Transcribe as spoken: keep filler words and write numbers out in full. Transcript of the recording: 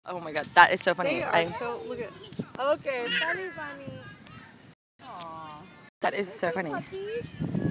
Oh my god, that is so funny. They are I so, look at, okay, funny bunny. Aww. that is so funny. Puppies.